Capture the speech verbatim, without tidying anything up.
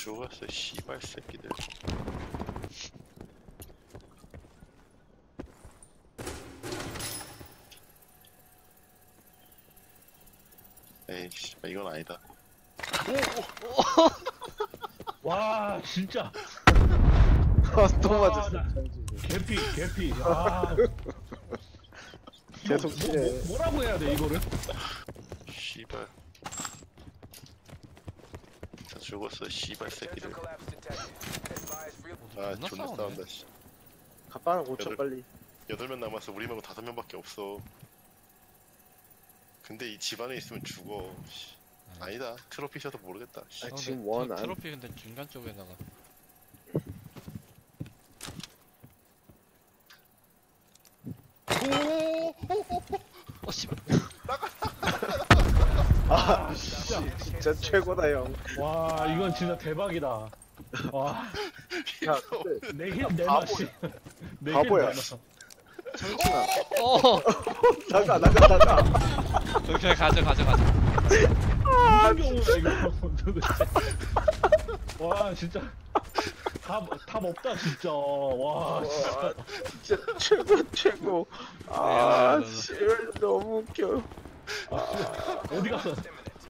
죽었어 씨발 새끼들. 에이씨 이건 아니다. 와 진짜 아, 또 와, 맞았어. 나- 개피 개피 아 계속 뭐, 치네. 뭐, 뭐라고 해야 돼 이거를? 씨발. 다 죽었어 씨발 새끼들. 아 존나 존나 싸우네. 싸운다 씨. 갑바는 고쳐 여덟- 빨리. 여덟 명 남았어. 우리 말고 다섯 명밖에 없어. 근데 이 집안에 있으면 죽어. 씨. 아니다. 트로피셔도 모르겠다. 씨. 아, 어, 지금 근데 원 트- 안. 트로피 근데 중간 쪽에다가 어 씨발 아, 씨, 진짜 최고다 형. 와 이건 진짜 대박이다. 와 야, 근데 내힐 내놔 바보야. 씨. 내힐 바보야. 내놔. 정신아, 어 나가 나가 나가. 그렇게 가져 가져 가져 무슨 경우야 이거 도대체. 와 진짜 답, 답 없다 진짜. 와 진짜. 와, 진짜 최고 최고. 아, 씨, 너무 웃겨. 아, 어디 갔어?